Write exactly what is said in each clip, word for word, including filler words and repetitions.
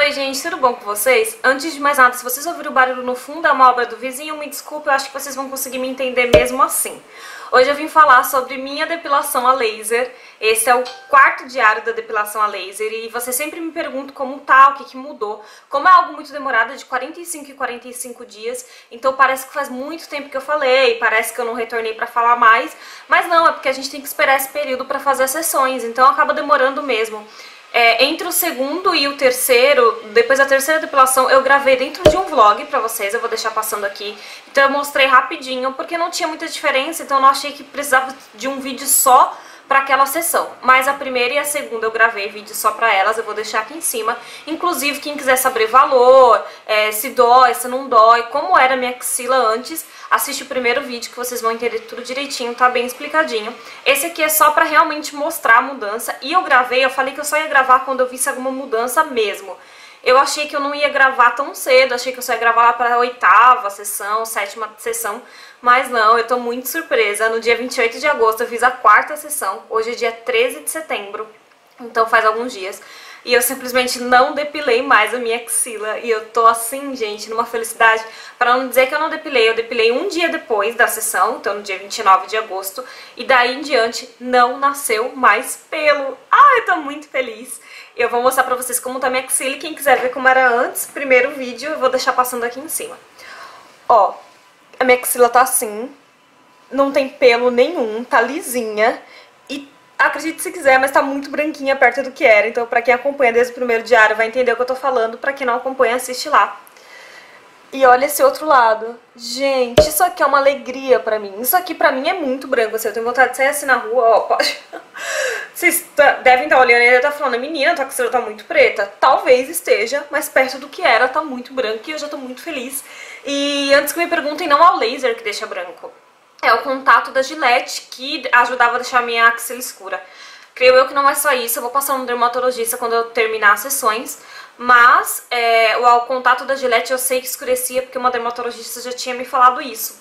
Oi gente, tudo bom com vocês? Antes de mais nada, se vocês ouviram o barulho no fundo, é uma obra do vizinho, me desculpe, eu acho que vocês vão conseguir me entender mesmo assim. Hoje eu vim falar sobre minha depilação a laser. Esse é o quarto diário da depilação a laser e você sempre me pergunta como tá, o que que mudou. Como é algo muito demorado, é de quarenta e cinco em quarenta e cinco dias, então parece que faz muito tempo que eu falei, parece que eu não retornei pra falar mais, mas não, é porque a gente tem que esperar esse período pra fazer as sessões, então acaba demorando mesmo. É, entre o segundo e o terceiro, depois da terceira depilação, eu gravei dentro de um vlog pra vocês, eu vou deixar passando aqui. Então eu mostrei rapidinho, porque não tinha muita diferença, então eu não achei que precisava de um vídeo só pra aquela sessão. Mas a primeira e a segunda eu gravei vídeo só pra elas, eu vou deixar aqui em cima. Inclusive, quem quiser saber valor, é, se dói, se não dói, como era a minha axila antes, assiste o primeiro vídeo que vocês vão entender tudo direitinho, tá bem explicadinho. Esse aqui é só pra realmente mostrar a mudança. E eu gravei, eu falei que eu só ia gravar quando eu visse alguma mudança mesmo. Eu achei que eu não ia gravar tão cedo, achei que eu só ia gravar lá pra oitava sessão, sétima sessão, mas não, eu tô muito surpresa. No dia vinte e oito de agosto eu fiz a quarta sessão, hoje é dia treze de setembro, então faz alguns dias. E eu simplesmente não depilei mais a minha axila. E eu tô assim, gente, numa felicidade. Pra não dizer que eu não depilei, eu depilei um dia depois da sessão, então no dia vinte e nove de agosto. E daí em diante não nasceu mais pelo. Ah, eu tô muito feliz. Eu vou mostrar pra vocês como tá minha axila. E quem quiser ver como era antes, primeiro vídeo, eu vou deixar passando aqui em cima. Ó, a minha axila tá assim. Não tem pelo nenhum, tá lisinha. E acredite se quiser, mas tá muito branquinha perto do que era. Então pra quem acompanha desde o primeiro diário vai entender o que eu tô falando. Pra quem não acompanha, assiste lá. E olha esse outro lado. Gente, isso aqui é uma alegria pra mim. Isso aqui pra mim é muito branco, assim. Eu tenho vontade de sair assim na rua, ó, pode... Vocês devem estar olhando e ele tá falando, menina, tua axila tá muito preta. Talvez esteja, mas perto do que era, tá muito branco e eu já tô muito feliz. E antes que me perguntem, não é o laser que deixa branco. É o contato da Gillette que ajudava a deixar a minha axila escura. Creio eu que não é só isso, eu vou passar no dermatologista quando eu terminar as sessões. Mas é, o, o contato da Gillette eu sei que escurecia porque uma dermatologista já tinha me falado isso.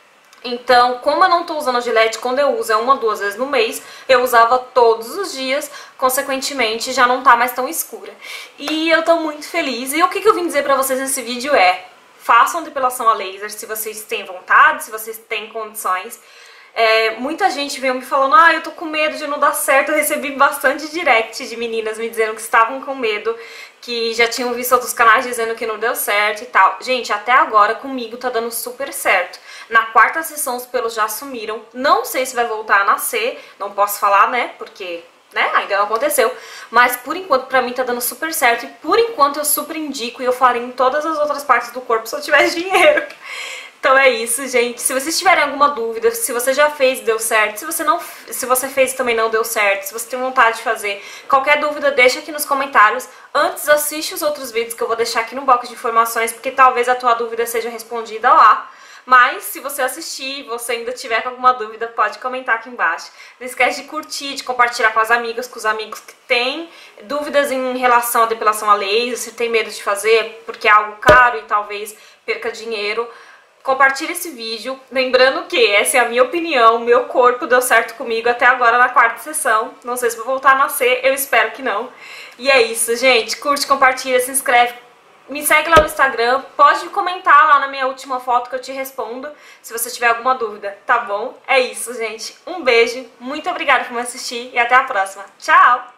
Então, como eu não tô usando a Gillette, quando eu uso é uma, duas vezes no mês, eu usava todos os dias, consequentemente já não tá mais tão escura. E eu tô muito feliz. E o que, que eu vim dizer pra vocês nesse vídeo é: façam depilação a laser se vocês têm vontade, se vocês têm condições. É, muita gente veio me falando, ah, eu tô com medo de não dar certo. Eu recebi bastante direct de meninas me dizendo que estavam com medo, que já tinham visto outros canais dizendo que não deu certo e tal. Gente, até agora comigo tá dando super certo. Na quarta sessão os pelos já sumiram, não sei se vai voltar a nascer, não posso falar, né, porque... né? Ainda não aconteceu, mas por enquanto pra mim tá dando super certo e por enquanto eu super indico e eu faria em todas as outras partes do corpo se eu tivesse dinheiro. Então é isso, gente. Se vocês tiverem alguma dúvida, se você já fez e deu certo, se você não, se você fez e também não deu certo, se você tem vontade de fazer, qualquer dúvida deixa aqui nos comentários. Antes assiste os outros vídeos que eu vou deixar aqui no box de informações, porque talvez a tua dúvida seja respondida lá. Mas se você assistir e você ainda tiver com alguma dúvida, pode comentar aqui embaixo. Não esquece de curtir, de compartilhar com as amigas, com os amigos que têm dúvidas em relação à depilação a laser, se tem medo de fazer porque é algo caro e talvez perca dinheiro. Compartilhe esse vídeo, lembrando que essa é a minha opinião, meu corpo deu certo comigo até agora na quarta sessão. Não sei se vou voltar a nascer, eu espero que não. E é isso, gente. Curte, compartilha, se inscreve. Me segue lá no Instagram, pode comentar lá na minha última foto que eu te respondo se você tiver alguma dúvida, tá bom? É isso, gente. Um beijo, muito obrigada por me assistir e até a próxima. Tchau!